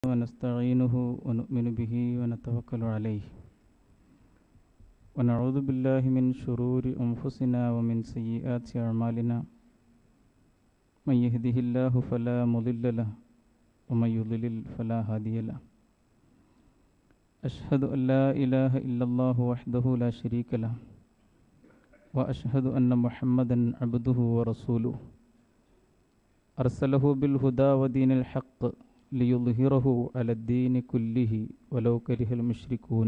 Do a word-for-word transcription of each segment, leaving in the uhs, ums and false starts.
ونستعينه ونؤمن به ونتوكل عليه ونعوذ بالله من شرور أنفسنا ومن سيئات أعمالنا من يهده الله فلا مضل له ومن يضلل فلا هادي له أشهد أن لا إله إلا الله وحده لا شريك له وأشهد أن محمدا عبده ورسوله أرسله بالهدى ودين الحق ليظهره على الدين كله ولو كره المشركون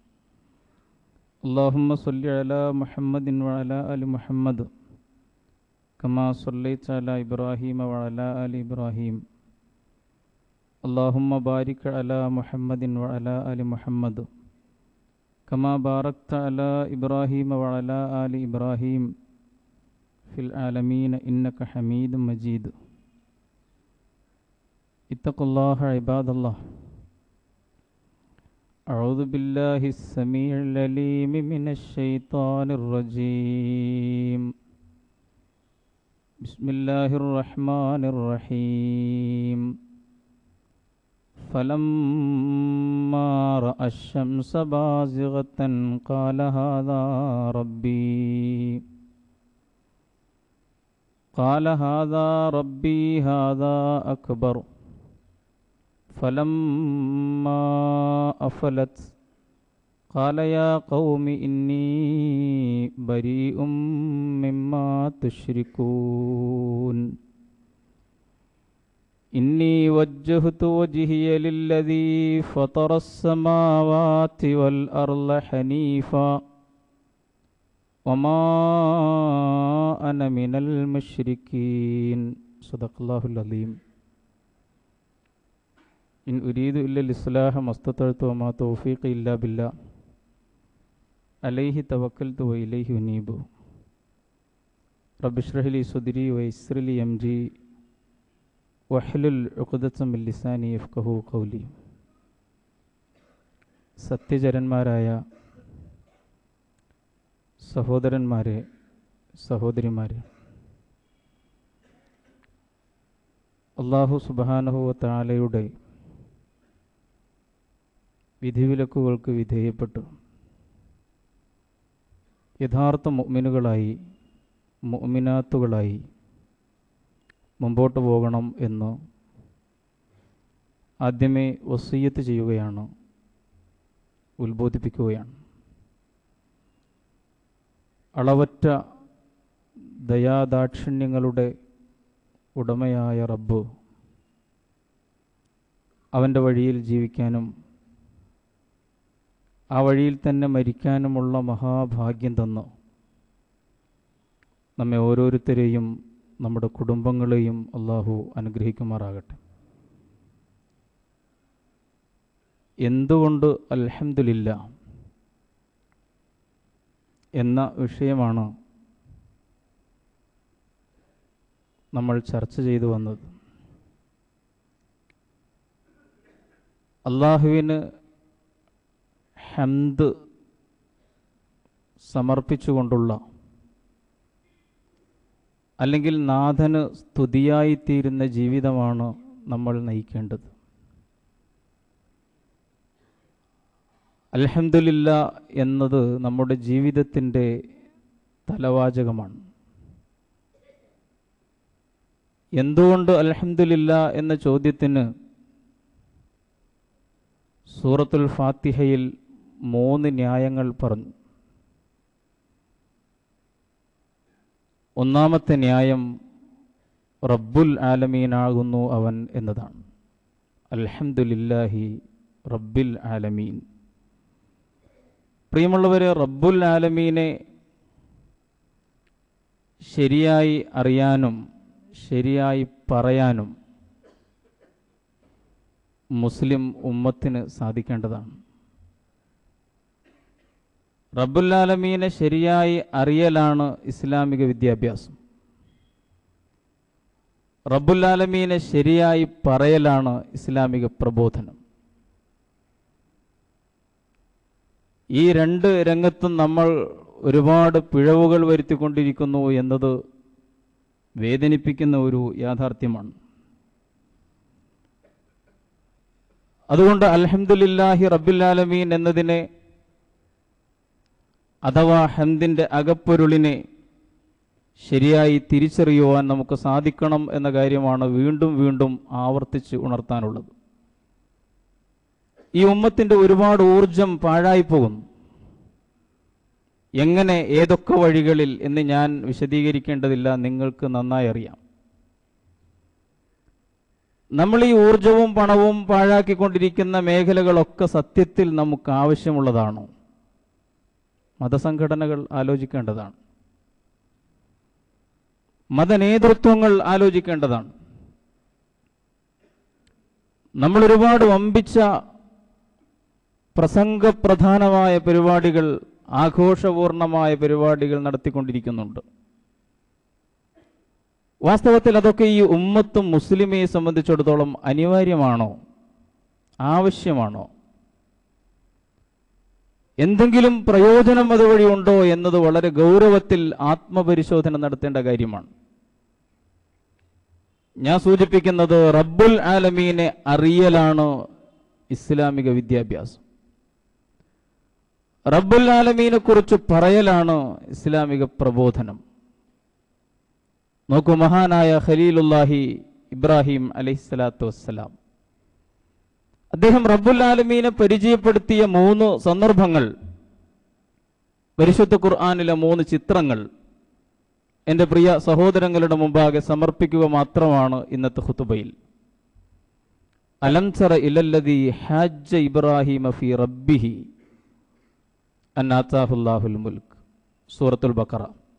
اللهم صل على محمد وعلى آل محمد كما صليت على إبراهيم وعلى آل إبراهيم اللهم بارك على محمد وعلى آل محمد كما باركت على إبراهيم وعلى آل إبراهيم في العالمين إنك حميد مجيد اتقوا الله عباد الله أعوذ بالله السميع العليم من الشيطان الرجيم بسم الله الرحمن الرحيم فلما رأى الشمس بازغة قال هذا ربي قال هذا ربي هذا أكبر فلما أفلت قال يا قوم إني بريء مما تشركون إني وجهت وجهي للذي فطر السماوات والأرض حنيفا وما أنا من المشركين صدق الله العظيم إن أريد إلا الإصلاح ما استطعت وما توفيقي إلا بالله عليه توكلت وإليه أنيب رب اشرح لي صدري ويسر لي أمري واحلل عقدة من لساني يفقهوا قولي സത്യചരന്മാരായ സഹോദരന്മാരെ സഹോദരിമാരെ, അല്ലാഹു സുബ്ഹാനഹു വ തആലയുടെ വിധിവിലക്കുകൾക്ക് വിധേയപ്പെട്ടു യഥാർത്ഥ മുഅ്മിനുകളായി മുഅ്മിനാത്തുകളായി മുമ്പോട്ട് പോകണം എന്ന് ആദ്യമേ വസിയ്യത്ത് ചെയ്യുകയാണ്, ഉത്ബോധിപ്പിക്കുകയാണ്. അളവറ്റ ദയാദാക്ഷിണ്യങ്ങളുടെ ഉടമയായ റബ്ബ് അവൻ്റെ വഴിയിൽ ജീവിക്കാനും ആ വഴിയിൽ തന്നെ മരിക്കാനുമുള്ള മഹാഭാഗ്യം തന്ന് നമ്മെ ഓരോരുത്തരെയും നമ്മുടെ കുടുംബങ്ങളെയും അള്ളാഹു അനുഗ്രഹിക്കുമാറാകട്ടെ. എന്തുകൊണ്ട് അൽഹംദുലില്ലാ എന്ന വിഷയമാണ് നമ്മൾ ചർച്ച ചെയ്തു വന്നത്. അള്ളാഹുവിന് ഹംദ് സമർപ്പിച്ചുകൊണ്ടുള്ള അല്ലെങ്കിൽ നാഥന് സ്തുതിയായിത്തീരുന്ന ജീവിതമാണ് നമ്മൾ നയിക്കേണ്ടത്. അൽഹംദുലില്ലാ എന്നത് നമ്മുടെ ജീവിതത്തിൻ്റെ തലവാചകമാണ്. എന്തുകൊണ്ട് അൽഹംദുലില്ലാ എന്ന ചോദ്യത്തിന് സൂറത്തുൽ ഫാത്തിഹയിൽ മൂന്ന് ന്യായങ്ങൾ പറഞ്ഞു. ഒന്നാമത്തെ ന്യായം റബ്ബുൽ ആലമീനാകുന്നു അവൻ എന്നതാണ്. അൽഹംദുലില്ലാഹി റബ്ബിൽ ആലമീൻ. പ്രിയമുള്ളവരെ, റബ്ബുൽ ആലമീനെ ശരിയായി അറിയാനും ശരിയായി പറയാനും മുസ്ലിം ഉമ്മത്തിന് സാധിക്കേണ്ടതാണ്. റബ്ബുൽ ആലമീനെ ശരിയായി അറിയലാണ് ഇസ്ലാമിക വിദ്യാഭ്യാസം. റബ്ബുൽ ആലമീനെ ശരിയായി പറയലാണ് ഇസ്ലാമിക പ്രബോധനം. ഈ രണ്ട് രംഗത്തും നമ്മൾ ഒരുപാട് പിഴവുകൾ വരുത്തിക്കൊണ്ടിരിക്കുന്നു എന്നത് വേദനിപ്പിക്കുന്ന ഒരു യാഥാർത്ഥ്യമാണ്. അതുകൊണ്ട് അൽഹംദുലില്ലാഹി റബ്ബിൽ ആലമീൻ എന്നതിനെ അഥവാ ഹംദിൻ്റെ അകപ്പൊരുളിനെ ശരിയായി തിരിച്ചറിയുവാൻ നമുക്ക് സാധിക്കണം എന്ന കാര്യമാണ് വീണ്ടും വീണ്ടും ആവർത്തിച്ച് ഉണർത്താനുള്ളത്. ഈ ഉമ്മത്തിൻ്റെ ഒരുപാട് ഊർജം പാഴായി പോകുന്നു. എങ്ങനെ, ഏതൊക്കെ വഴികളിൽ എന്ന് ഞാൻ വിശദീകരിക്കേണ്ടതില്ല, നിങ്ങൾക്ക് നന്നായി അറിയാം. നമ്മൾ ഈ ഊർജവും പണവും പാഴാക്കിക്കൊണ്ടിരിക്കുന്ന മേഖലകളൊക്കെ സത്യത്തിൽ നമുക്ക് ആവശ്യമുള്ളതാണോ? മതസംഘടനകൾ ആലോചിക്കേണ്ടതാണ്, മതനേതൃത്വങ്ങൾ ആലോചിക്കേണ്ടതാണ്. നമ്മൾ ഒരുപാട് വമ്പിച്ച പ്രസംഗപ്രധാനമായ പരിപാടികൾ, ആഘോഷപൂർണമായ പരിപാടികൾ നടത്തിക്കൊണ്ടിരിക്കുന്നുണ്ട്. വാസ്തവത്തിൽ അതൊക്കെ ഈ ഉമ്മത്തും മുസ്ലിമയെ സംബന്ധിച്ചിടത്തോളം അനിവാര്യമാണോ, ആവശ്യമാണോ? എന്തെങ്കിലും പ്രയോജനം അതുവഴി ഉണ്ടോ എന്നത് വളരെ ഗൗരവത്തിൽ ആത്മപരിശോധന നടത്തേണ്ട കാര്യമാണ്. ഞാൻ സൂചിപ്പിക്കുന്നത് റബ്ബുൽ ആലമീനെ അറിയലാണ് ഇസ്ലാമിക വിദ്യാഭ്യാസം. റബ്ബുൽ ആലമീനെ കുറിച്ച് പറയലാണ് ഇസ്ലാമിക പ്രബോധനം. നോക്കൂ, മഹാനായ ഖലീലുല്ലാഹി ഇബ്രാഹിം അലൈഹിസ്സലാത്തു വസ്സലാം, അദ്ദേഹം റബ്ബുൽ ആലമീനെ പരിചയപ്പെടുത്തിയ മൂന്ന് സന്ദർഭങ്ങൾ, പരിശുദ്ധ ഖുർആനിലെ മൂന്ന് ചിത്രങ്ങൾ എൻ്റെ പ്രിയ സഹോദരങ്ങളുടെ മുമ്പാകെ സമർപ്പിക്കുക മാത്രമാണ് ഇന്നത്തെ ഖുതുബയിൽ. അലം തറ ഇലല്ലദീ ഹജ്ജ ഇബ്രാഹിമ ഫീ റബ്ബിഹി അൻ ആതാഹുല്ലാഹുൽ മുൽക്ക്, സൂറത്തുൽ ബഖറ.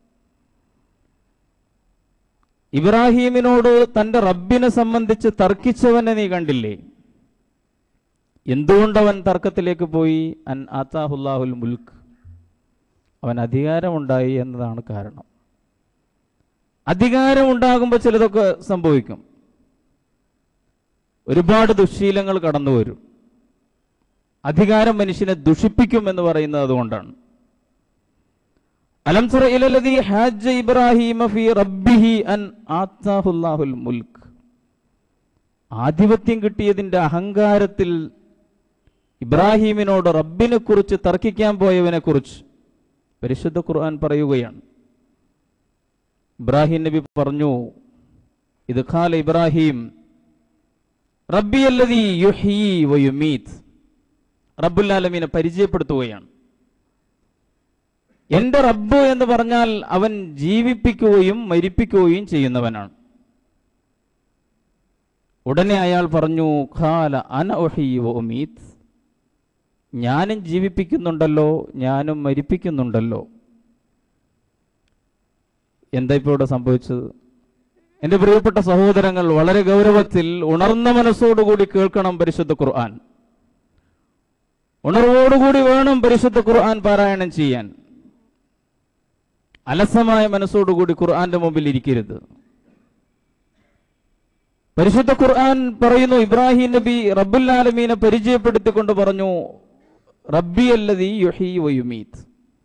ഇബ്രാഹീമിനോട് തൻ്റെ റബ്ബിനെ സംബന്ധിച്ച് തർക്കിച്ചവനെ നീ കണ്ടില്ലേ? എന്തുകൊണ്ടവൻ തർക്കത്തിലേക്ക് പോയി? അൻ ആതാഹുല്ലാഹുൽ മുൽക്ക്, അവൻ അധികാരമുണ്ടായി എന്നതാണ് കാരണം. അധികാരമുണ്ടാകുമ്പോൾ ചിലതൊക്കെ സംഭവിക്കും, ഒരുപാട് ദുശ്ശീലങ്ങൾ കടന്നു വരും. അധികാരം മനുഷ്യനെ ദുഷിപ്പിക്കും എന്ന് പറയുന്നത് അതുകൊണ്ടാണ്. അലം തറ ഇലല്ലദീ ഹജ്ജ ഇബ്രാഹീമ ഫീ റബ്ബിഹി അൻ ആതാഹുല്ലാഹുൽ മുൽക്ക്, ആധിപത്യം കിട്ടിയതിൻ്റെ അഹങ്കാരത്തിൽ ഇബ്രാഹീമിനോട് റബ്ബിനെ കുറിച്ച് തർക്കിക്കാൻ പോയവനെ കുറിച്ച് പരിശുദ്ധ ഖുർആൻ പറയുകയാണ്. ഇബ്രാഹിം നബി പറഞ്ഞു, ഇത് ഖാല ഇബ്രാഹിം റബ്ബി അല്ലദീ യുഹ്യീ വയുമീത്, റബ്ബുൽ ആലമീനെ പരിചയപ്പെടുത്തുകയാണ്. എൻ്റെ റബ്ബ് എന്ന് പറഞ്ഞാൽ അവൻ ജീവിപ്പിക്കുകയും മരിപ്പിക്കുകയും ചെയ്യുന്നവനാണ്. ഉടനെ അയാൾ പറഞ്ഞു, ഖാല അന ഉഹ്യീ വഉമീത്, ഞാനും ജീവിപ്പിക്കുന്നുണ്ടല്ലോ, ഞാനും മരിപ്പിക്കുന്നുണ്ടല്ലോ. എന്താ ഇപ്പോൾ ഇവിടെ സംഭവിച്ചത്? എൻ്റെ പ്രിയപ്പെട്ട സഹോദരങ്ങൾ, വളരെ ഗൗരവത്തിൽ ഉണർന്ന മനസ്സോടുകൂടി കേൾക്കണം പരിശുദ്ധ ഖുർആൻ. ഉണർവോടുകൂടി വേണം പരിശുദ്ധ ഖുർആൻ പാരായണം ചെയ്യാൻ. അലസമായ മനസ്സോടുകൂടി ഖുർആന്റെ മുമ്പിൽ ഇരിക്കരുത്. പരിശുദ്ധ ഖുർആൻ പറയുന്നു, ഇബ്രാഹിം നബി റബ്ബുൽ ആലമീനെ പരിചയപ്പെടുത്തിക്കൊണ്ട് പറഞ്ഞു, റബ്ബി അല്ലദീ യുഹ്യീ വയുമീത്,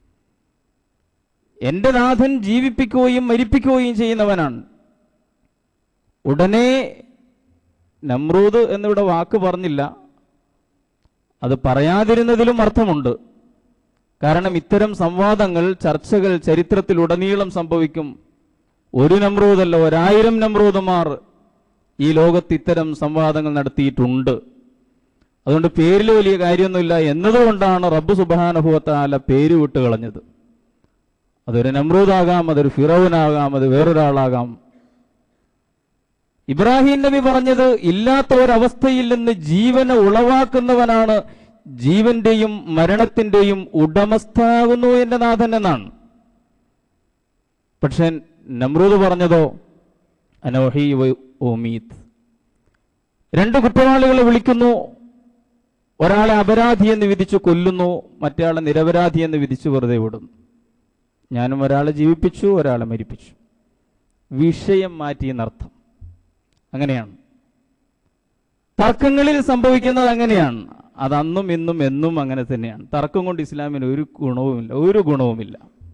എൻ്റെ നാഥൻ ജീവിപ്പിക്കുകയും മരിപ്പിക്കുകയും ചെയ്യുന്നവനാണ്. ഉടനെ നമ്രൂദ് എന്നിവിടെ വാക്ക് പറഞ്ഞില്ല, അത് പറയാതിരുന്നതിലും അർത്ഥമുണ്ട്. കാരണം ഇത്തരം സംവാദങ്ങൾ, ചർച്ചകൾ ചരിത്രത്തിൽ ഉടനീളം സംഭവിക്കും. ഒരു നമ്രൂദല്ല, ഒരായിരം നമ്രൂദുമാർ ഈ ലോകത്ത് ഇത്തരം സംവാദങ്ങൾ നടത്തിയിട്ടുണ്ട്. അതുകൊണ്ട് പേരിൽ വലിയ കാര്യമൊന്നുമില്ല എന്നതുകൊണ്ടാണ് റബ്ബ് സുബ്ഹാനഹു വ തആല പേര് വിട്ട് കളഞ്ഞത്. അതൊരു നമ്രൂദാകാം, അതൊരു ഫിറൗനാകാം, അത് വേറൊരാളാകാം. ഇബ്രാഹിം നബി പറഞ്ഞത്, ഇല്ലാത്ത ഒരവസ്ഥയിൽ നിന്ന് ജീവനെ ഉളവാക്കുന്നവനാണ്, ജീവന്റെയും മരണത്തിന്റെയും ഉടമസ്ഥാകുന്നു എൻ്റെ നാഥൻ എന്നാണ്. പക്ഷെ നമ്രൂദ് പറഞ്ഞതോ അനോഹി ഓമീത്. രണ്ട് കുറ്റവാളികളെ വിളിക്കുന്നു, ഒരാളെ അപരാധി എന്ന് വിധിച്ചു കൊല്ലുന്നു, മറ്റയാളെ നിരപരാധി എന്ന് വിധിച്ചു വെറുതെ വിടുന്നു. ഞാനും ഒരാളെ ജീവിപ്പിച്ചു, ഒരാളെ മരിപ്പിച്ചു. വിഷയം മാറ്റിയെന്നർത്ഥം. അങ്ങനെയാണ് തർക്കങ്ങളിൽ സംഭവിക്കുന്നത്. അങ്ങനെയാണ് അത് അന്നും ഇന്നും എന്നും അങ്ങനെ തന്നെയാണ്. തർക്കം കൊണ്ട് ഇസ്ലാമിന് ഒരു ഗുണവുമില്ല, ഒരു ഗുണവുമില്ല.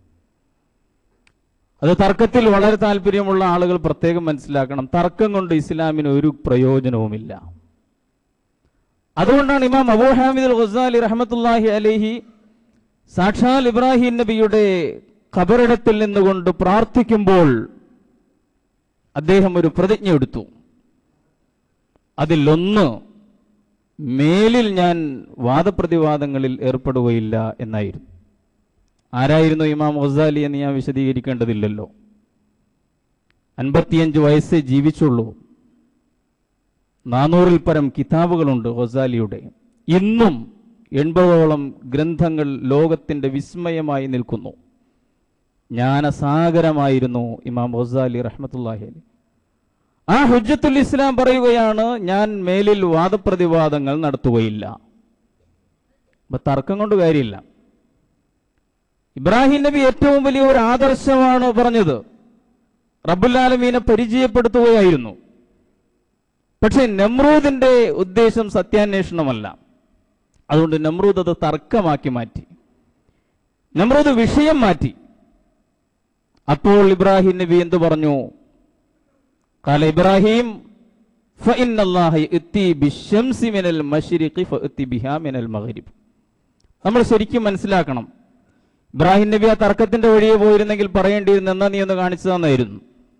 അത് തർക്കത്തിൽ വളരെ താല്പര്യമുള്ള ആളുകൾ പ്രത്യേകം മനസ്സിലാക്കണം. തർക്കം കൊണ്ട് ഇസ്ലാമിന് ഒരു പ്രയോജനവുമില്ല. അതുകൊണ്ടാണ് ഇമാം അബൂ ഹാമിദ് അൽ ഗസാലി റഹ്മത്തുള്ളാഹി അലൈഹി സാക്ഷാൽ ഇബ്രാഹിം നബിയുടെ ഖബറിടത്തിൽ നിന്നുകൊണ്ട് പ്രാർത്ഥിക്കുമ്പോൾ അദ്ദേഹം ഒരു പ്രതിജ്ഞ എടുത്തു. അതിലൊന്ന്, മേലിൽ ഞാൻ വാദപ്രതിവാദങ്ങളിൽ ഏർപ്പെടുകയില്ല എന്നായിരുന്നു. ആരായിരുന്നു ഇമാം ഗസാലി എന്ന് ഞാൻ വിശദീകരിക്കേണ്ടതില്ലല്ലോ. അൻപത്തിയഞ്ച് വയസ്സേ ജീവിച്ചുള്ളൂ. നാനൂറിൽ പരം കിതാബുകളുണ്ട് ഗസാലിയുടെ. ഇന്നും എൺപതോളം ഗ്രന്ഥങ്ങൾ ലോകത്തിൻ്റെ വിസ്മയമായി നിൽക്കുന്നു. ജ്ഞാനസാഗരമായിരുന്നു ഇമാം ഗസാലി റഹ്മത്തുള്ളാഹി അലൈഹി. ആ ഹുജ്ജത്തുൽ ഇസ്ലാം പറയുകയാണ്, ഞാൻ മേലിൽ വാദപ്രതിവാദങ്ങൾ നടത്തുകയില്ല. അപ്പൊ തർക്കം കൊണ്ട് കാര്യമില്ല. ഇബ്രാഹിം നബി ഏറ്റവും വലിയ ഒരു ആദർശമാണ് പറഞ്ഞത്. റബ്ബുൽ ആലമീനെ പരിചയപ്പെടുത്തുകയായിരുന്നു. പക്ഷെ നമ്രൂദിന്റെ ഉദ്ദേശം സത്യാന്വേഷണമല്ല. അതുകൊണ്ട് നമ്രൂദ് അത് തർക്കമാക്കി മാറ്റി. നമ്രൂദ് വിഷയം മാറ്റി. അപ്പോൾ ഇബ്രാഹിം നബി എന്തു പറഞ്ഞു? ഖാല ഇബ്രാഹിം ഫഇന്നല്ലാഹ യഅതി ബിശ്ശംസി മിനൽ മശ്രിഖി ഫഅതി ബിഹാ മിനൽ മഗ്രിബ്. നമ്മൾ ശരിക്കും മനസ്സിലാക്കണം. ഇബ്രാഹിം നബി ആ തർക്കത്തിന്റെ വഴിയെ പോയിരുന്നെങ്കിൽ പറയേണ്ടിയിരുന്നു, എന്നാ നീ ഒന്ന് കാണിച്ചു തന്നായിരുന്നു.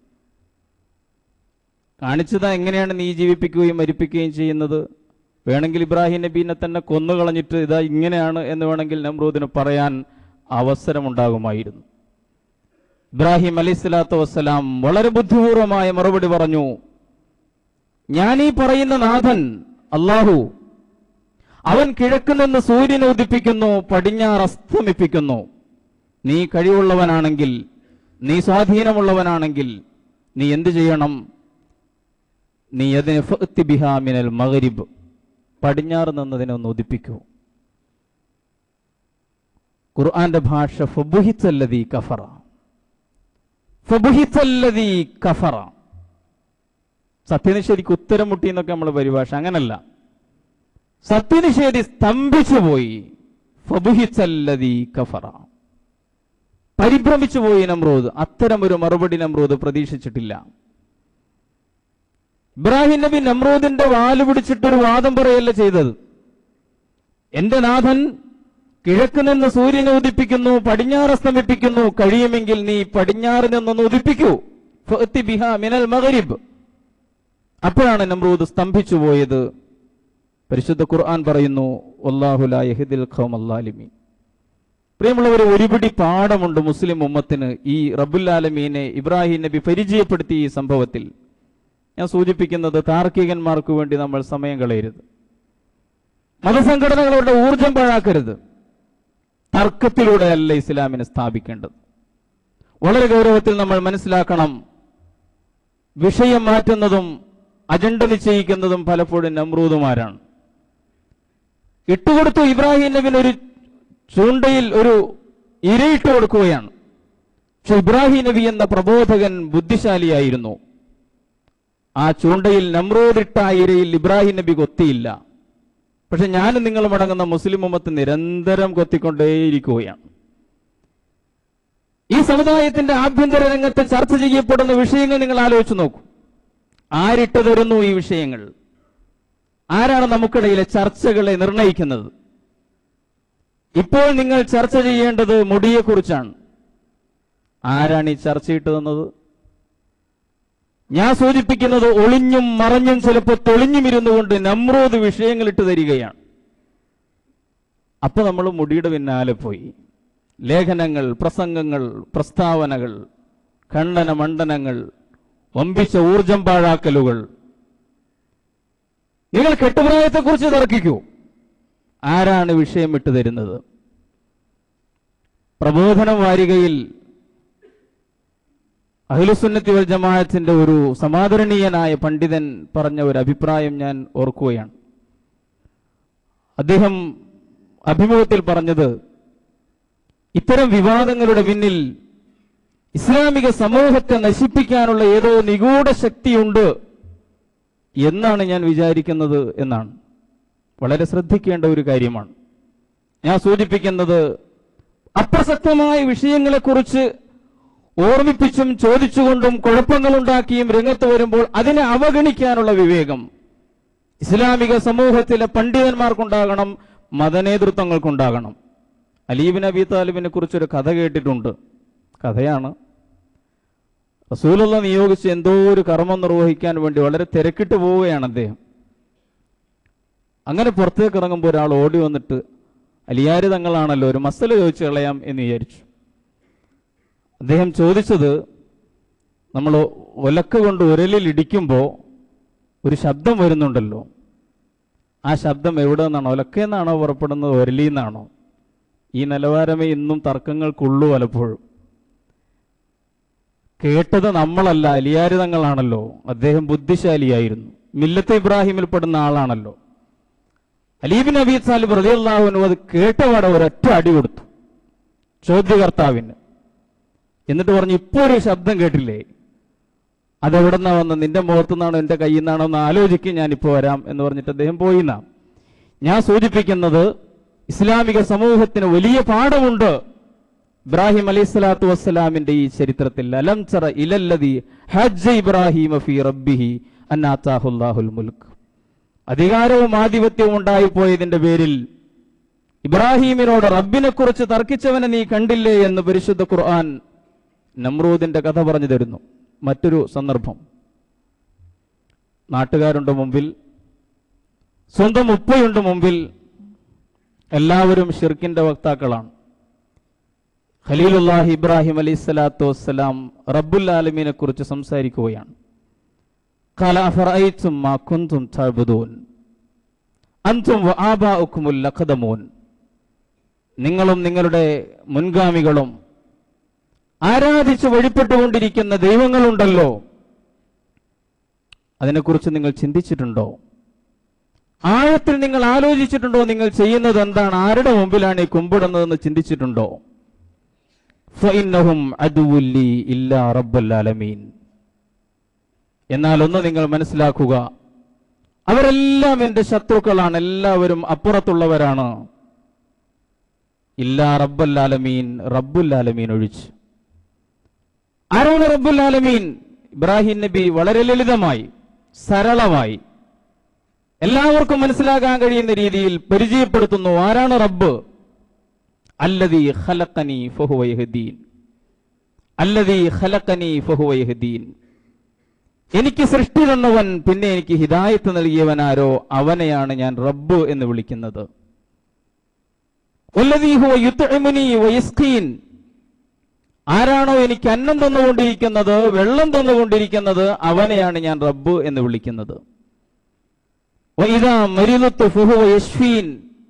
കാണിച്ചതാ എങ്ങനെയാണ് നീ ജീവിപ്പിക്കുകയും മരിപ്പിക്കുകയും ചെയ്യുന്നത്. വേണമെങ്കിൽ ഇബ്രാഹിം നബീനെ തന്നെ കൊന്നുകളഞ്ഞിട്ട് ഇതാ ഇങ്ങനെയാണ് എന്ന് വേണമെങ്കിൽ നമ്രൂദിന് പറയാൻ അവസരമുണ്ടാകുമായിരുന്നു. ഇബ്രാഹിം അലൈഹി സ്വലാത്തു വസ്സലാം വളരെ ബുദ്ധിപൂർവമായ മറുപടി പറഞ്ഞു. ഞാനീ പറയുന്ന നാഥൻ അല്ലാഹു, അവൻ കിഴക്ക് നിന്ന് സൂര്യനെ ഉദിപ്പിക്കുന്നു, പടിഞ്ഞാറ് അസ്തമിപ്പിക്കുന്നു. നീ കഴിവുള്ളവനാണെങ്കിൽ, നീ സ്വാധീനമുള്ളവനാണെങ്കിൽ നീ എന്ത് ചെയ്യണം? നീ അതിനെ ഫഅതി ബിഹാ മിനൽ മഗ്രിബ്, പടിഞ്ഞാറ് നിന്നതിനെ ഒന്ന് ഉദിപ്പിക്കൂ. ഖുർആന്റെ ഭാഷ ഫബുഹിത്തല്ലദീ കഫറ, ഫബുഹിത്തല്ലദീ കഫറ. സത്യനിഷേധിക്ക് ഉത്തരം മുട്ടി എന്നൊക്കെ നമ്മൾ പരിഭാഷ, അങ്ങനല്ല. സത്യനിഷേധി സ്തംഭിച്ചു പോയി. ഫബുഹിത്തല്ലദീ കഫറ, പരിഭ്രമിച്ചു പോയി നമ്രൂദ്. അത്തരം ഒരു മറുപടി നമ്രൂദ് പ്രതീക്ഷിച്ചിട്ടില്ല. ഇബ്രാഹിം നബി നമ്രൂദിന്റെ വാല് പിടിച്ചിട്ടൊരു വാദം പറയല്ല ചെയ്തത്. എന്റെ നാഥൻ കിഴക്ക് നിന്ന് സൂര്യനെ ഉദിപ്പിക്കുന്നു, പടിഞ്ഞാറ് അസ്തമിപ്പിക്കുന്നു. കഴിയുമെങ്കിൽ നീ പടിഞ്ഞാറ് നിന്നൊന്ന് ഉദിപ്പിക്കൂ. ഫഅതി ബിഹാ മിനൽ മഗ്രിബ്. അപ്പോഴാണ് നമ്രൂദ് സ്തംഭിച്ചു പോയത്. പരിശുദ്ധ ഖുർആൻ പറയുന്നു, വല്ലാഹു ലാ യഹ്ദിൽ ഖൗമൽ ളാലിമീൻ. പ്രിയമുള്ളവരെ, ഒരുപിടി പാഠമുണ്ട് മുസ്ലിം ഉമ്മത്തിന് ഈ റബ്ബുൽ ആലമീനെ ഇബ്രാഹിം നബി പരിചയപ്പെടുത്തിയ ഈ സംഭവത്തിൽ. ഞാൻ സൂചിപ്പിക്കുന്നത്, താർക്കികന്മാർക്ക് വേണ്ടി നമ്മൾ സമയം കളയരുത്. മതസംഘടനകളുടെ ഊർജം പാഴാക്കരുത്. തർക്കത്തിലൂടെയല്ല ഇസ്ലാമിനെ സ്ഥാപിക്കേണ്ടത്. വളരെ ഗൗരവത്തിൽ നമ്മൾ മനസ്സിലാക്കണം. വിഷയം മാറ്റുന്നതും അജണ്ട നിശ്ചയിക്കുന്നതും പലപ്പോഴും നമ്രൂദുമാരാണ്. ഇട്ടുകൊടുത്തു ഇബ്രാഹിം നബിന് ഒരു ചൂണ്ടയിൽ ഒരു ഇരയിട്ട് കൊടുക്കുകയാണ്. പക്ഷെ ഇബ്രാഹിം നബി എന്ന പ്രബോധകൻ ബുദ്ധിശാലിയായിരുന്നു. ആ ചൂണ്ടയിൽ നമ്രൂദിട്ട ഇരയിൽ ഇബ്രാഹിം നബി കൊത്തിയില്ല. പക്ഷെ ഞാനും നിങ്ങളും അടങ്ങുന്ന മുസ്ലിം ഉമ്മത്ത് നിരന്തരം കൊത്തിക്കൊണ്ടേയിരിക്കുകയാണ്. ഈ സമുദായത്തിന്റെ ആഭ്യന്തര രംഗത്ത് ചർച്ച ചെയ്യപ്പെടുന്ന വിഷയങ്ങൾ നിങ്ങൾ ആലോചിച്ച് നോക്കൂ. ആരിട്ട് തരുന്നു ഈ വിഷയങ്ങൾ? ആരാണ് നമുക്കിടയിലെ ചർച്ചകളെ നിർണയിക്കുന്നത്? ഇപ്പോൾ നിങ്ങൾ ചർച്ച ചെയ്യേണ്ടത് മുടിയെക്കുറിച്ചാണ്. ആരാണ് ഈ ചർച്ചയിട്ട് തന്നത്? ഞാൻ സൂചിപ്പിക്കുന്നത് ഒളിഞ്ഞും മറഞ്ഞും ചിലപ്പോൾ തെളിഞ്ഞും ഇരുന്നു കൊണ്ട് നമ്രൂദ് വിഷയങ്ങൾ ഇട്ട് തരികയാണ്. അപ്പൊ നമ്മൾ മുടിയുടെ പിന്നാലെ പോയി. ലേഖനങ്ങൾ, പ്രസംഗങ്ങൾ, പ്രസ്താവനകൾ, ഖണ്ഡന മണ്ഡനങ്ങൾ, വമ്പിച്ച ഊർജം പാഴാക്കലുകൾ. നിങ്ങൾ കെട്ടുപ്രായത്തെക്കുറിച്ച് തർക്കിക്കൂ. ആരാണ് വിഷയം ഇട്ട് തരുന്നത്? പ്രബോധന വാരികയിൽ അഹ്ലുസുന്നത്തി വൽ ജമാഅത്തിന്റെ ഒരു സമാദരണീയനായ പണ്ഡിതൻ പറഞ്ഞ ഒരു അഭിപ്രായം ഞാൻ ഓർക്കുകയാണ്. അദ്ദേഹം അഭിമുഖത്തിൽ പറഞ്ഞത്, ഇത്തരം വിവാദങ്ങളുടെ പിന്നിൽ ഇസ്ലാമിക സമൂഹത്തെ നശിപ്പിക്കാനുള്ള ഏതോ നിഗൂഢ ശക്തിയുണ്ട് എന്നാണ് ഞാൻ വിചാരിക്കുന്നത് എന്നാണ്. വളരെ ശ്രദ്ധിക്കേണ്ട ഒരു കാര്യമാണ്. ഞാൻ സൂചിപ്പിക്കുന്നത്, അപ്രസക്തമായ വിഷയങ്ങളെക്കുറിച്ച് ഓർമ്മിപ്പിച്ചും ചോദിച്ചുകൊണ്ടും കുഴപ്പങ്ങളുണ്ടാക്കിയും രംഗത്ത് വരുമ്പോൾ അതിനെ അവഗണിക്കാനുള്ള വിവേകം, ഇസ്ലാമിക സമൂഹത്തിലെ പണ്ഡിതന്മാർക്കുണ്ടാകണം, മതനേതൃത്വങ്ങൾക്കുണ്ടാകണം. അലി ഇബ്നു അബീ താലിബിനെ കുറിച്ചൊരു കഥ കേട്ടിട്ടുണ്ട്. കഥയാണ്. റസൂലുള്ളാഹി നിയോഗിച്ച് എന്തോ ഒരു കർമ്മം നിർവഹിക്കാൻ വേണ്ടി വളരെ തിരക്കിട്ട് പോവുകയാണ് അദ്ദേഹം. അങ്ങനെ പുറത്തേക്ക് ഇറങ്ങുമ്പോൾ ഒരാൾ ഓടി വന്നിട്ട്, അലിയാര് തങ്ങളാണല്ലോ, ഒരു മസല ചോദിച്ചു കളയാം എന്ന് വിചാരിച്ചു. അദ്ദേഹം ചോദിച്ചത്, നമ്മൾ ഒലക്ക കൊണ്ട് ഉരലിൽ ഇടിക്കുമ്പോൾ ഒരു ശബ്ദം വരുന്നുണ്ടല്ലോ, ആ ശബ്ദം എവിടെ നിന്നാണോ? ഒലക്കയെന്നാണോ പുറപ്പെടുന്നത്, ഉരലിൽ നിന്നാണോ? ഈ നിലവാരമേ ഇന്നും തർക്കങ്ങൾക്കുള്ളൂ. പലപ്പോഴും കേട്ടത് നമ്മളല്ല, അലിയാര് തങ്ങളാണല്ലോ. അദ്ദേഹം ബുദ്ധിശാലിയായിരുന്നു, മില്ലത്ത് ഇബ്രാഹിമിൽ പെടുന്ന ആളാണല്ലോ. അലി ഇബ്നു അബീ താലിബ് റളിയല്ലാഹു അൻഹു അത് കേട്ടപാടെ ഒരൊറ്റ അടി കൊടുത്തു ചോദ്യകർത്താവിന്. എന്നിട്ട് പറഞ്ഞു, ഇപ്പോൾ ഒരു ശബ്ദം കേട്ടില്ലേ, അതെവിടെന്നാ വന്ന്? നിന്റെ മുഖത്തു നിന്നാണോ എൻ്റെ കയ്യിൽ നിന്നാണോ എന്ന് ആലോചിക്കും, ഞാനിപ്പോൾ വരാം എന്ന് പറഞ്ഞിട്ട് അദ്ദേഹം പോയിന്നാ. ഞാൻ സൂചിപ്പിക്കുന്നത്, ഇസ്ലാമിക സമൂഹത്തിന് വലിയ പാഠമുണ്ട് ഇബ്രാഹിം അലൈഹി സ്വലാത്തു വസ്സലാമിന്റെ ഈ ചരിത്രത്തിൽ. അലം തറ ഇലല്ലദീ ഹജ്ജ ഇബ്രാഹിമ ഫീ റബ്ബിഹി അൻ ആതാഹുല്ലാഹുൽ മുൽക്ക്. അധികാരവും ആധിപത്യവും ഉണ്ടായിപ്പോയതിന്റെ പേരിൽ ഇബ്രാഹിമിനോട് റബ്ബിനെ കുറിച്ച് തർക്കിച്ചവനെ നീ കണ്ടില്ലേ എന്ന് പരിശുദ്ധ ഖുർആൻ നമ്രൂദിന്റെ കഥ പറഞ്ഞു തരുന്നു. മറ്റൊരു സന്ദർഭം, നാട്ടുകാരുണ്ട് മുമ്പിൽ, സ്വന്തം ഉപ്പയുണ്ട് മുമ്പിൽ, എല്ലാവരും ഷിർക്കിന്റെ വക്താക്കളാണ്. ഖലീലുല്ലാഹി ഇബ്രാഹിം അലൈഹി സ്വലാത്തു വസ്സലാം റബ്ബുൽ ആലമീനെ കുറിച്ച് സംസാരിക്കുകയാണ്. ഖാല അഫറഅയ്തും മാ കുൻതും തഅബുദൂൻ അൻതും വആബാഉകുമുൽ ലഖദമൂൻ. നിങ്ങളും നിങ്ങളുടെ മുൻഗാമികളും ആരാധിച്ച് വഴിപ്പെട്ടുകൊണ്ടിരിക്കുന്ന ദൈവങ്ങളുണ്ടല്ലോ, അതിനെക്കുറിച്ച് നിങ്ങൾ ചിന്തിച്ചിട്ടുണ്ടോ? ആഴത്തിൽ നിങ്ങൾ ആലോചിച്ചിട്ടുണ്ടോ? നിങ്ങൾ ചെയ്യുന്നത് എന്താണ്? ആരുടെ മുമ്പിലാണ് ഈ കുമ്പിടുന്നതെന്ന് ചിന്തിച്ചിട്ടുണ്ടോ? ഫഇന്നഹും അദുവ്വുൻ ലീ ഇല്ലാ റബ്ബുൽ ആലമീൻ. എന്നാൽ ഒന്ന് നിങ്ങൾ മനസ്സിലാക്കുക, അവരെല്ലാം എൻ്റെ ശത്രുക്കളാണ്, എല്ലാവരും അപ്പുറത്തുള്ളവരാണ്. ഇല്ലാ റബ്ബുൽ ആലമീൻ, റബ്ബുൽ ആലമീൻ ഒഴിച്ച്. ആരാണ് റബ്ബുൽ ആലമീൻ? ഇബ്രാഹിം നബി വളരെ ലളിതമായി, സരളമായി, എല്ലാവർക്കും മനസ്സിലാക്കാൻ കഴിയുന്ന രീതിയിൽ പരിചയപ്പെടുത്തുന്നു. ആരാണ് റബ്ബ്? അല്ലദീ ഖലഖനി ഫഹുവ യഹ്ദീൻ. അല്ലദീ ഖലഖനി ഫഹുവ യഹ്ദീൻ. എനിക്ക് സൃഷ്ടി തന്നവൻ, പിന്നെ എനിക്ക് ഹിദായത്ത് നൽകിയവൻ ആരോ, അവനെയാണ് ഞാൻ റബ്ബ് എന്ന് വിളിക്കുന്നത്. വല്ലദീ ഹുവ യുത്ഇമുനി വയസ്ഖീൻ. ആരാണോ എനിക്ക് അന്നം തന്നുകൊണ്ടിരിക്കുന്നത്, വെള്ളം തന്നുകൊണ്ടിരിക്കുന്നത്, അവനെയാണ് ഞാൻ റബ്ബ് എന്ന് വിളിക്കുന്നത്. വഇദാ മരിദതു ഫഹുവ യശ്ഫീൻ.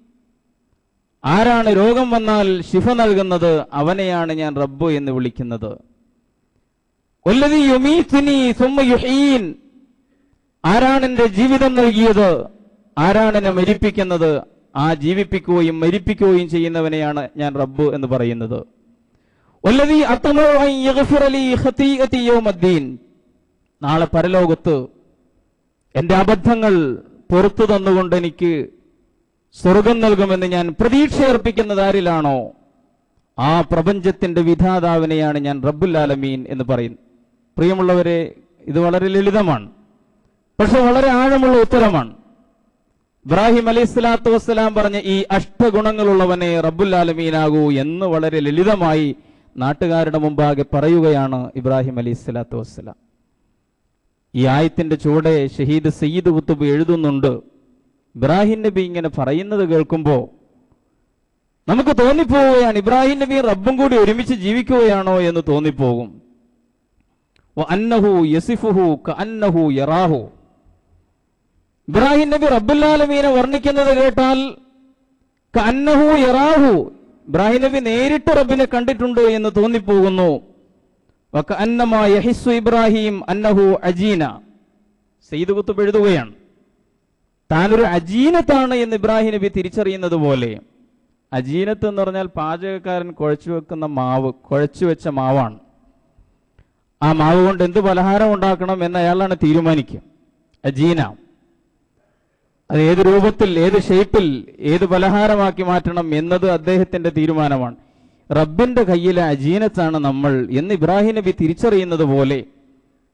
ആരാണ് രോഗം വന്നാൽ ശിഫ നൽകുന്നത്, അവനെയാണ് ഞാൻ റബ്ബ് എന്ന് വിളിക്കുന്നത്. വല്ലദീ യുമീതുനി സുമ്മ യുഹീൻ. ആരാണ് എൻ്റെ ജീവിതം നൽകിയത്, ആരാണ് എന്നെ മരിപ്പിക്കുന്നത്, ആ ജീവിപ്പിക്കുകയും മരിപ്പിക്കുകയും ചെയ്യുന്നവനെയാണ് ഞാൻ റബ്ബ് എന്ന് പറയുന്നത്. വല്ലദീ അത്മഉ അൻ യഗ്ഫിറ ലീ ഖതീഅതി യൗമദ്ദീൻ. നാളെ പരലോകത്ത് എൻ്റെ അബദ്ധങ്ങൾ പുറത്തു തന്നുകൊണ്ട് എനിക്ക് സ്വർഗം നൽകുമെന്ന് ഞാൻ പ്രതീക്ഷയർപ്പിക്കുന്നത് ആരിലാണോ, ആ പ്രപഞ്ചത്തിന്റെ വിധാതാവിനെയാണ് ഞാൻ റബ്ബുൽ ആലമീൻ എന്ന് പറയുന്നു. പ്രിയമുള്ളവരെ, ഇത് വളരെ ലളിതമാണ്, പക്ഷെ വളരെ ആഴമുള്ള ഉത്തരമാണ്. ഇബ്രാഹിം അലൈഹി സ്വലാത്തു വസ്സലാം പറഞ്ഞ ഈ അഷ്ടഗുണങ്ങളുള്ളവനെ റബ്ബുൽ ആലമീനാകൂ എന്ന് വളരെ ലളിതമായി നാട്ടുകാരുടെ മുമ്പാകെ പറയുകയാണ് ഇബ്രാഹിം അലൈഹി സ്വലാത്തു വസ്സലാം. ഈ ആയത്തിന്റെ ചുവടെ ഷഹീദ് സയ്യിദ് കുത്തുബ് എഴുതുന്നുണ്ട്, ഇബ്രാഹിം നബി ഇങ്ങനെ പറയുന്നത് കേൾക്കുമ്പോൾ നമുക്ക് തോന്നിപ്പോവുകയാണ്, ഇബ്രാഹിം നബി റബ്ബും കൂടി ഒരുമിച്ച് ജീവിക്കുകയാണോ എന്ന് തോന്നിപ്പോകും. വഅന്നഹു യസിഫുഹു കഅന്നഹു യറാഹു. ഇബ്രാഹിം നബി റബ്ബുൽ ആലമീനെ വർണ്ണിക്കുന്നത് കേട്ടാൽ കഅന്നഹു യറാഹു, ഇബ്രാഹിം നബി നേരിട്ട് റബ്ബിനെ കണ്ടിട്ടുണ്ട് എന്ന് തോന്നിപ്പോകുന്നു. വകഅന്നമാ യഹിസ്സു ഇബ്രാഹിം അന്നഹു അജീന. സയ്യിദ് കുത്തുബ് എഴുതുകയാണ്, താനൊരു അജീനത്താണ് എന്ന് ഇബ്രാഹിം നബി തിരിച്ചറിയുന്നത് പോലെ. അജീനത്ത് എന്ന് പറഞ്ഞാൽ പാചകക്കാരൻ കുഴച്ചു വെക്കുന്ന മാവ്, കുഴച്ചു വെച്ച മാവാണ്. ആ മാവ് കൊണ്ട് എന്ത് പലഹാരം ഉണ്ടാക്കണം എന്ന് അയാളാണ് തീരുമാനിക്കുക. അജീന അത് ഏത് രൂപത്തിൽ, ഏത് ഷേപ്പിൽ, ഏത് പലഹാരമാക്കി മാറ്റണം എന്നത് അദ്ദേഹത്തിന്റെ തീരുമാനമാണ്. റബ്ബിന്റെ കയ്യിലെ അജീനത്താണ് നമ്മൾ എന്ന് ഇബ്രാഹിം നബി തിരിച്ചറിയുന്നത് പോലെ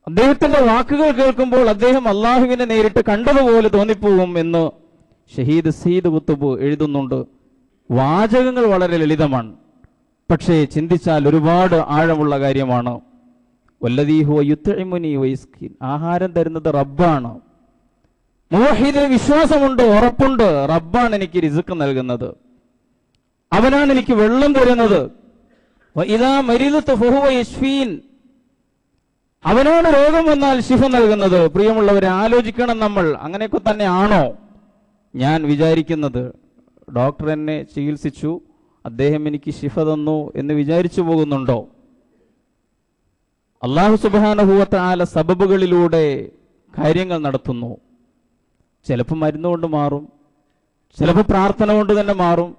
അദ്ദേഹത്തിന്റെ വാക്കുകൾ കേൾക്കുമ്പോൾ അദ്ദേഹം അള്ളാഹുവിനെ നേരിട്ട് കണ്ടതുപോലെ തോന്നിപ്പോകും എന്ന് ഷഹീദ് സയ്യിദ് ഖുത്ബ് എഴുതുന്നുണ്ട്. വാചകങ്ങൾ വളരെ ലളിതമാണ്, പക്ഷേ ചിന്തിച്ചാൽ ഒരുപാട് ആഴമുള്ള കാര്യമാണ്. വല്ലദീ ഹുവ യുത്ഇമുനി വയസ്കിൻ, ആഹാരം തരുന്നത് റബ്ബാണ്. മുവഹിദിന് വിശ്വാസമുണ്ട്, ഉറപ്പുണ്ട്, റബ്ബാണ് എനിക്ക് റിസ്ക് നൽകുന്നത്, അവനാണ് എനിക്ക് വെള്ളം തരുന്നത്. വഇദാ മരിദതു ഫഹുവ യശ്ഫീൻ, അവനാണ് രോഗം വന്നാൽ ശിഫ നൽകുന്നത്. പ്രിയമുള്ളവരെ, ആലോചിക്കണം നമ്മൾ. അങ്ങനെയൊക്കെ തന്നെ ആണോ ഞാൻ വിചാരിക്കുന്നത്? ഡോക്ടർ എന്നെ ചികിത്സിച്ചു, അദ്ദേഹം എനിക്ക് ശിഫ തന്നു എന്ന് വിചാരിച്ചു പോകുന്നുണ്ടോ? അല്ലാഹു സുബ്ഹാനഹു വ തആല സബബുകളിലൂടെ കാര്യങ്ങൾ നടത്തുന്നു. ചിലപ്പോൾ മരുന്നുകൊണ്ട് മാറും, ചിലപ്പോൾ പ്രാർത്ഥന കൊണ്ട് തന്നെ മാറും,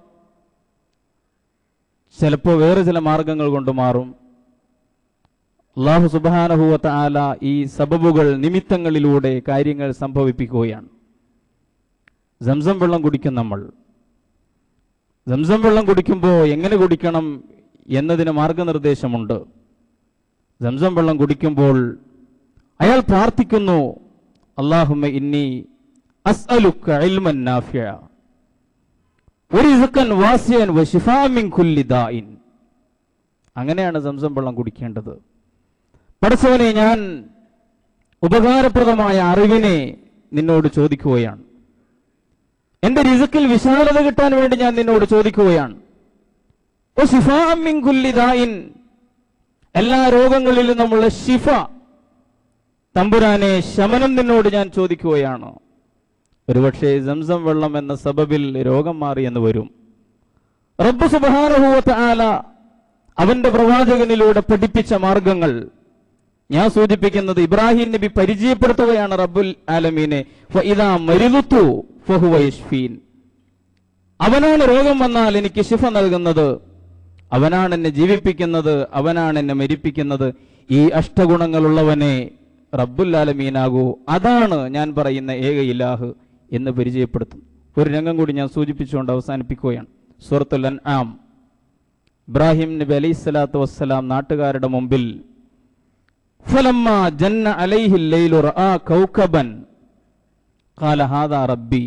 ചിലപ്പോൾ വേറെ ചില മാർഗങ്ങൾ കൊണ്ട് മാറും. അല്ലാഹു സുബ്ഹാനഹു വ തആല ഈ സബബുകൾ, നിമിത്തങ്ങളിലൂടെ കാര്യങ്ങൾ സംഭവിപ്പിക്കുകയാണ്. സംസം വെള്ളം കുടിക്കും നമ്മൾ. സംസം വെള്ളം കുടിക്കുമ്പോൾ എങ്ങനെ കുടിക്കണം എന്നതിന് മാർഗനിർദ്ദേശമുണ്ട്. സംസം വെള്ളം കുടിക്കുമ്പോൾ അയാൾ പ്രാർത്ഥിക്കുന്നു, അല്ലാഹുമ്മ ഇന്നി അസ്അലുക ഇൽമൻ നാഫിഅ വറിസ്ഖൻ വാസിഅൻ വശിഫാഅൻ മിൻ കുല്ലി ദാഇൻ. അങ്ങനെയാണ് സംസം വെള്ളം കുടിക്കേണ്ടത്. പടച്ചവനെ, ഞാൻ ഉപകാരപ്രദമായ അറിവിനെ നിന്നോട് ചോദിക്കുകയാണ്. എന്റെ റിസ്ക്കിൽ വിശാലത കിട്ടാൻ വേണ്ടി ഞാൻ നിന്നോട് ചോദിക്കുകയാണ്. വശിഫാഅൻ മിൻ കുല്ലി ദാഇൻ, എല്ലാ രോഗങ്ങളിൽ നിന്നുമുള്ള ശിഫ, തമ്പുരാനെ, ശമനം നിന്നോട് ഞാൻ ചോദിക്കുകയാണ്. ഒരുപക്ഷെ സംസം വെള്ളം എന്ന സബബിൽ രോഗം മാറിയെന്ന് വരും. റബ്ബ് സുബ്ഹാനഹു വ തആല അവന്റെ പ്രവാചകനിലൂടെ പഠിപ്പിച്ച മാർഗങ്ങൾ ഞാൻ സൂചിപ്പിക്കുന്നത് ഇബ്രാഹിം നബി പരിചയപ്പെടുത്തുകയാണ് റബ്ബുൽ ആലമീനെ. ഫഇദാ മരിദതു ഫഹുവ യശ്ഫീൻ, അവനാണ് രോഗം വന്നാൽ എനിക്ക് ശിഫ നൽകുന്നത്, അവനാണ് എന്നെ ജീവിപ്പിക്കുന്നത്, അവനാണ് എന്നെ മരിപ്പിക്കുന്നത്. ഈ അഷ്ടഗുണങ്ങളുള്ളവനെ റബ്ബുൽ ആലമീനാകൂ, അതാണ് ഞാൻ പറയുന്ന ഏക ഇലാഹ് എന്ന് പരിചയപ്പെടുത്തും. ഒരു രംഗം കൂടി ഞാൻ സൂചിപ്പിച്ചുകൊണ്ട് അവസാനിപ്പിക്കുകയാണ്. സൂറത്തുൽ അൻആം. ഇബ്രാഹിം നബി അലൈഹിസ്സലാത്തു വസ്സലാം നാട്ടുകാരുടെ മുമ്പിൽ ഫലമ്മാ ജന്ന അലൈഹിൽ ലൈലു റആ കൗകബൻ ഖാല ഹാദാ റബ്ബി,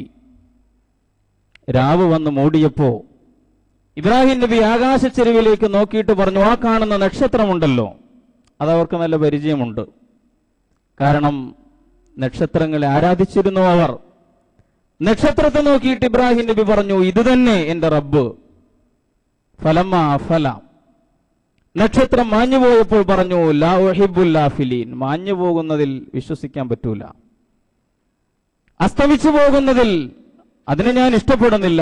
രാവ് വന്ന് മൂടിയപ്പോ ഇബ്രാഹിം നബി ആകാശച്ചെരുവിലേക്ക് നോക്കിയിട്ട് പറഞ്ഞു, ആ കാണുന്ന നക്ഷത്രമുണ്ടല്ലോ, അതവർക്ക് നല്ല പരിചയമുണ്ട്. കാരണം നക്ഷത്രങ്ങളെ ആരാധിച്ചിരുന്നു അവർ. നക്ഷത്രത്തെ നോക്കിയിട്ട് ഇബ്രാഹിം നബി പറഞ്ഞു, ഇത് തന്നെ എന്റെ റബ്ബ്. ഫലമ്മ അഫല, നക്ഷത്രം മാഞ്ഞു പോയപ്പോൾ പറഞ്ഞു, ലാ ഉഹിബ്ബുൽ ആഫിലീൻ, മാഞ്ഞു പോകുന്നതിൽ വിശ്വസിക്കാൻ പറ്റൂല, അസ്തമിച്ചു പോകുന്നതിൽ അതിനെ ഞാൻ ഇഷ്ടപ്പെടുന്നില്ല.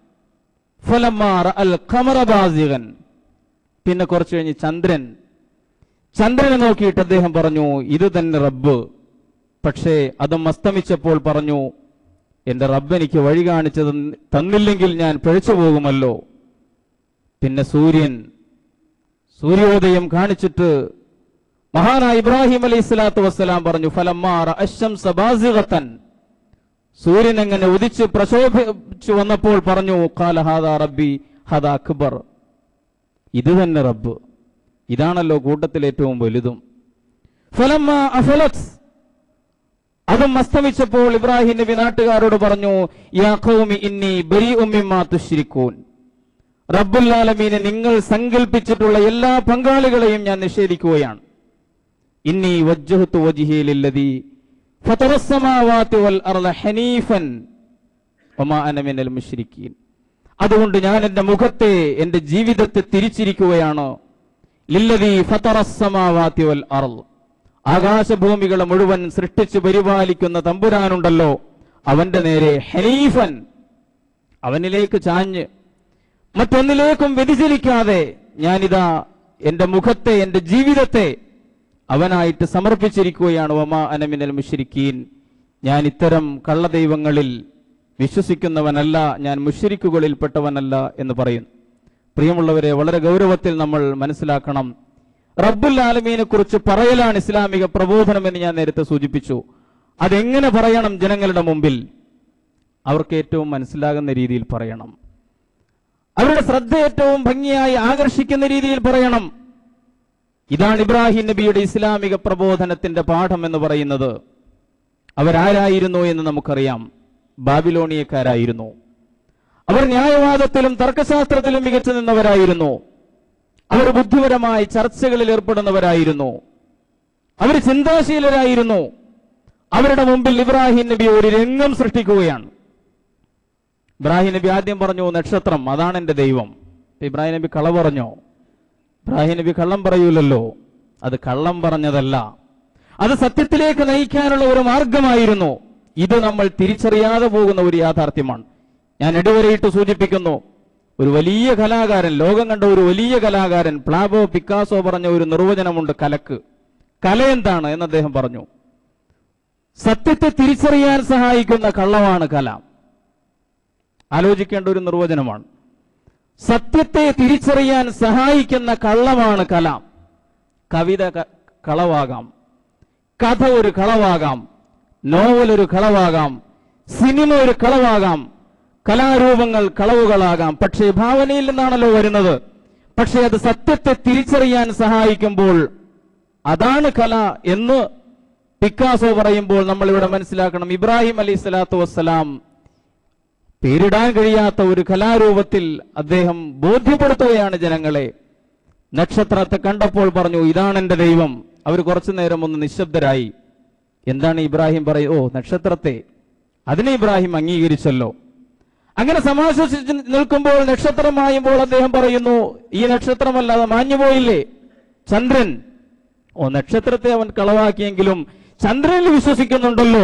ഫലമ്മ റഅൽ ഖമറ ബാസിഗൻ, പിന്നെ കുറച്ചു കഴിഞ്ഞ് ചന്ദ്രൻ ചന്ദ്രനെ നോക്കിയിട്ട് അദ്ദേഹം പറഞ്ഞു, ഇത് തന്നെ റബ്ബ്. പക്ഷേ അതും അസ്തമിച്ചപ്പോൾ പറഞ്ഞു, എന്റെ റബ്ബ് എനിക്ക് വഴി കാണിച്ചു തന്നില്ലെങ്കിൽ ഞാൻ പിഴച്ചു പോകുമല്ലോ. പിന്നെ സൂര്യൻ, സൂര്യോദയം കാണിച്ചിട്ട് മഹാനായ ഇബ്രാഹിം അലൈഹി സ്വലാത്തു വസ്സലാം പറഞ്ഞു, ഫലമ്മാ റഅ അശ്ശംസ ബാസിഗതൻ, സൂര്യൻ എങ്ങനെ ഉദിച്ച് പ്രശോഭിച്ചു വന്നപ്പോൾ പറഞ്ഞു, ഖാല ഹാദാ റബ്ബി ഹദാ അക്ബർ, ഇത് തന്നെ റബ്ബ്, ഇതാണല്ലോ കൂട്ടത്തിൽ ഏറ്റവും വലുതും. ഫലമ്മാ അഫലത്, അതും അസ്തമിച്ചപ്പോൾ ഇബ്രാഹിം നബി നാട്ടുകാരോട് പറഞ്ഞു, യാ ഖൗമി ഇന്നി ബരീഉം മിമ്മാ തുശ്രികൂൻ, റബ്ബുൽ ആലമീനെ നിങ്ങൾ സങ്കൽപ്പിച്ചിട്ടുള്ള എല്ലാ പങ്കാളികളെയും ഞാൻ നിഷേധിക്കുകയാണ്. ഇന്നി വജ്ജഹ്തു വജ്ഹി ലില്ലദീ ഫതറസ് സമാവാതി വൽ അർള ഹനീഫൻ വമാ അന മിനൽ മുശ്രിക്കീൻ, അതുകൊണ്ട് ഞാൻ എൻ്റെ മുഖത്തെ, എൻ്റെ ജീവിതത്തെ തിരിച്ചിരിക്കുകയാണ്. ലില്ലദീ ഫതറസ് സമാവാതി വൽ അർള, ആകാശഭൂമികളെ മുഴുവൻ സൃഷ്ടിച്ചു പരിപാലിക്കുന്ന തമ്പുരാനുണ്ടല്ലോ, അവന്റെ നേരെ, ഹനീഫൻ, അവനിലേക്ക് ചാഞ്ഞ് മറ്റൊന്നിലേക്കും വ്യതിചലിക്കാതെ ഞാനിതാ എൻ്റെ മുഖത്തെ, എൻ്റെ ജീവിതത്തെ അവനായിട്ട് സമർപ്പിച്ചിരിക്കുകയാണ്. വമാ അന മിനൽ മുശ്രിക്കീൻ, ഞാൻ ഇത്തരം കള്ളദൈവങ്ങളിൽ വിശ്വസിക്കുന്നവനല്ല, ഞാൻ മുശ്രിക്കുകളിൽപ്പെട്ടവനല്ല എന്ന് പറയുന്നു. പ്രിയമുള്ളവരെ, വളരെ ഗൗരവത്തിൽ നമ്മൾ മനസ്സിലാക്കണം, റബ്ബുൽ ആലമീനെ കുറിച്ച് പറയലാണ് ഇസ്ലാമിക പ്രബോധനം എന്ന് ഞാൻ നേരത്തെ സൂചിപ്പിച്ചു. അതെങ്ങനെ പറയണം? ജനങ്ങളുടെ മുമ്പിൽ അവർക്ക് ഏറ്റവും മനസ്സിലാകുന്ന രീതിയിൽ പറയണം, അവരുടെ ശ്രദ്ധ ഏറ്റവും ഭംഗിയായി ആകർഷിക്കുന്ന രീതിയിൽ പറയണം. ഇതാണ് ഇബ്രാഹിം നബിയുടെ ഇസ്ലാമിക പ്രബോധനത്തിന്റെ പാഠം എന്ന് പറയുന്നത്. അവരാരായിരുന്നു എന്ന് നമുക്കറിയാം. ബാബിലോണിയക്കാരായിരുന്നു. അവർ ന്യായവാദത്തിലും തർക്കശാസ്ത്രത്തിലും മികച്ചു നിന്നവരായിരുന്നു. അവർ ബുദ്ധിപരമായി ചർച്ചകളിൽ ഏർപ്പെടുന്നവരായിരുന്നു. അവർ ചിന്താശീലരായിരുന്നു. അവരുടെ മുമ്പിൽ ഇബ്രാഹിം നബി ഒരു രംഗം സൃഷ്ടിക്കുകയാണ്. ഇബ്രാഹിം നബി ആദ്യം പറഞ്ഞു, നക്ഷത്രം അതാണ് എന്റെ ദൈവം. ഇബ്രാഹിം നബി കള പറഞ്ഞോ? ഇബ്രാഹിം നബി കള്ളം പറയൂലല്ലോ. അത് കള്ളം പറഞ്ഞതല്ല, അത് സത്യത്തിലേക്ക് നയിക്കാനുള്ള ഒരു മാർഗമായിരുന്നു. ഇത് നമ്മൾ തിരിച്ചറിയാതെ പോകുന്ന ഒരു യാഥാർത്ഥ്യമാണ്. ഞാൻ ഇടവരെയിട്ട് സൂചിപ്പിക്കുന്നു, ഒരു വലിയ കലാകാരൻ, ലോകം കണ്ട ഒരു വലിയ കലാകാരൻ പ്ലാബോ പിക്കാസോ പറഞ്ഞ ഒരു നിർവചനമുണ്ട് കലക്ക്. കല എന്താണ് എന്ന് അദ്ദേഹം പറഞ്ഞു. സത്യത്തെ തിരിച്ചറിയാൻ സഹായിക്കുന്ന കള്ളമാണ് കല. ആലോചിക്കേണ്ട ഒരു നിർവചനമാണ്. സത്യത്തെ തിരിച്ചറിയാൻ സഹായിക്കുന്ന കള്ളമാണ് കല. കവിത കളവാകാം, കഥ ഒരു കളവാകാം, നോവൽ ഒരു കളവാകാം, സിനിമ ഒരു കളവാകാം, കലാരൂപങ്ങൾ കളവുകളാകാം. പക്ഷേ ഭാവനയിൽ നിന്നാണല്ലോ വരുന്നത്. പക്ഷേ അത് സത്യത്തെ തിരിച്ചറിയാൻ സഹായിക്കുമ്പോൾ അതാണ് കല എന്ന് പിക്കാസോ പറയുമ്പോൾ നമ്മൾ ഇവിടെ മനസ്സിലാക്കണം, ഇബ്രാഹിം അലൈഹി സ്വലാത്തു വസ്സലാം പേരിടാൻ കഴിയാത്ത ഒരു കലാരൂപത്തിൽ അദ്ദേഹം ബോധ്യപ്പെടുത്തുകയാണ് ജനങ്ങളെ. നക്ഷത്രത്തെ കണ്ടപ്പോൾ പറഞ്ഞു, ഇതാണ് എന്റെ ദൈവം. അവർ കുറച്ചു നേരം ഒന്ന് നിശബ്ദരായി. എന്താണ് ഇബ്രാഹിം പറയും? ഓ, നക്ഷത്രത്തെ. അതിനെ ഇബ്രാഹിം അംഗീകരിച്ചല്ലോ. അങ്ങനെ സമാശ്വസിച്ച് നിൽക്കുമ്പോൾ നക്ഷത്രം മായുമ്പോൾ അദ്ദേഹം പറയുന്നു, ഈ നക്ഷത്രമല്ലാതെ മാഞ്ഞുപോയില്ലേ ചന്ദ്രൻ. ഓ, നക്ഷത്രത്തെ അവൻ കളവാക്കിയെങ്കിലും ചന്ദ്രനിൽ വിശ്വസിക്കുന്നുണ്ടല്ലോ,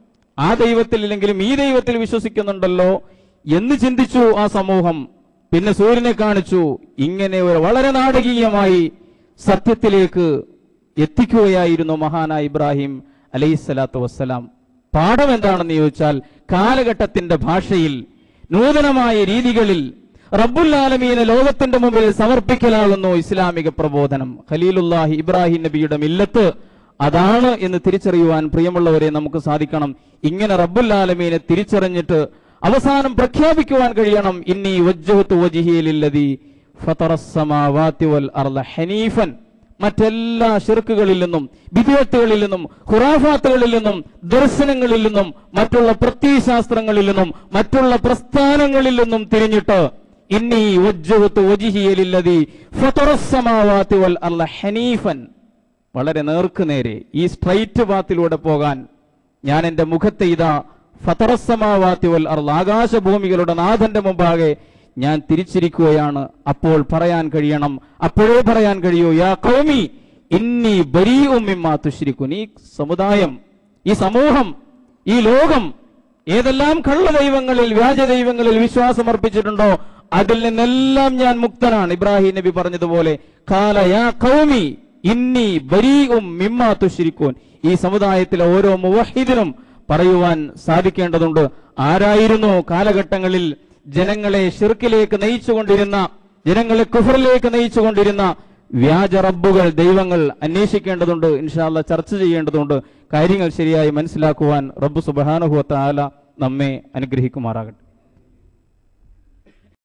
ആ ദൈവത്തിലില്ലെങ്കിലും ഈ ദൈവത്തിൽ വിശ്വസിക്കുന്നുണ്ടല്ലോ എന്ന് ചിന്തിച്ചു ആ സമൂഹം. പിന്നെ സൂര്യനെ കാണിച്ചു. ഇങ്ങനെ ഒരു വളരെ നാടകീയമായി സത്യത്തിലേക്ക് എത്തിക്കുകയായിരുന്നു മഹാനായ ഇബ്രാഹിം അലൈഹിസ്സലാത്തു വസ്സലാം. പാഠം എന്താണെന്ന് ചോദിച്ചാൽ, കാലഘട്ടത്തിന്റെ ഭാഷയിൽ നൂതനമായ രീതികളിൽ റബ്ബുൽ ആലമീനെ ലോകത്തിന്റെ മുമ്പിൽ സമർപ്പിക്കലാകുന്നു ഇസ്ലാമിക പ്രബോധനം. ഖലീലുല്ലാഹി ഇബ്രാഹിം നബിയുടെ മില്ലത്ത് അതാണ് എന്ന് തിരിച്ചറിയുവാൻ പ്രിയമുള്ളവരെ നമുക്ക് സാധിക്കണം. ഇങ്ങനെ റബ്ബുൽ ആലമീനെ തിരിച്ചറിഞ്ഞിട്ട് അവസാനം പ്രഖ്യാപിക്കുവാൻ കഴിയണം, ഇന്നി വജ്ജഹ്തു വജ്ഹി ലില്ലദീ ഫതറസ് സമാവാതി വൽ അർള ഹനീഫൻ. മറ്റെല്ലാ ശിർക്കുകളിൽ നിന്നും, ബിദ്അത്തുകളിൽ നിന്നും, ഖുറാഫാത്തുകളിൽ നിന്നും, ദർശനങ്ങളിൽ നിന്നും, മറ്റുള്ള പ്രത്യയശാസ്ത്രങ്ങളിൽ നിന്നും, മറ്റുള്ള പ്രസ്ഥാനങ്ങളിൽ നിന്നും തിരിഞ്ഞിട്ട് ഇന്നി വജ്ജഹ്തു വജ്ഹി ലില്ലദീ ഫതറസ് സമാവാതി വൽ അർള ഹനീഫൻ, വളരെ നേർക്കുനേരെ ഈ സ്ട്രൈറ്റ് പാത്തിലൂടെ പോകാൻ ഞാൻ എൻ്റെ മുഖത്തെ ഇതാ ഫതറസ് സമാവാതി വൽ അർള, ആകാശഭൂമികളുടെ നാഥന്റെ മുമ്പാകെ ഞാൻ തിരിച്ചിരിക്കുകയാണ്. അപ്പോൾ പറയാൻ കഴിയണം, അപ്പോഴേ പറയാൻ കഴിയൂ, യാ ഖൗമി ഇന്നി ബരീഉം മിമ്മാ തുശ്രികുൻ. ഈ സമുദായം, ഈ സമൂഹം, ഈ ലോകം ഏതെല്ലാം കള്ള ദൈവങ്ങളിൽ, വ്യാജ ദൈവങ്ങളിൽ വിശ്വാസം അർപ്പിച്ചിട്ടുണ്ടോ അതിൽ നിന്നെല്ലാം ഞാൻ മുക്തനാണ്. ഇബ്രാഹിം നബി പറഞ്ഞതുപോലെ, ഖാല യാ ഖൗമി ഇന്നി ബരീഉം മിമ്മാ തുശ്രികുൻ. ഈ സമുദായത്തിലെ ഓരോ മുവഹിദിനും പറയുവാൻ സാധിക്കേണ്ടതുണ്ട്, ആരായിരുന്നു കാലഘട്ടങ്ങളിൽ ജനങ്ങളെ ശിർക്കിലേക്ക് നയിച്ചുകൊണ്ടിരുന്ന, ജനങ്ങളെ കുഫറിലേക്ക് നയിച്ചുകൊണ്ടിരുന്ന വ്യാജ റബ്ബുകൾ, ദൈവങ്ങൾ അന്വേഷിക്കേണ്ടതുണ്ട്. ഇൻഷാ അല്ലാഹ് ചർച്ച ചെയ്യേണ്ടതുണ്ട്. കാര്യങ്ങൾ ശരിയായി മനസ്സിലാക്കുവാൻ റബ്ബ് സുബ്ഹാനഹു വ തആല നമ്മെ അനുഗ്രഹിക്കുമാറാകട്ടെ.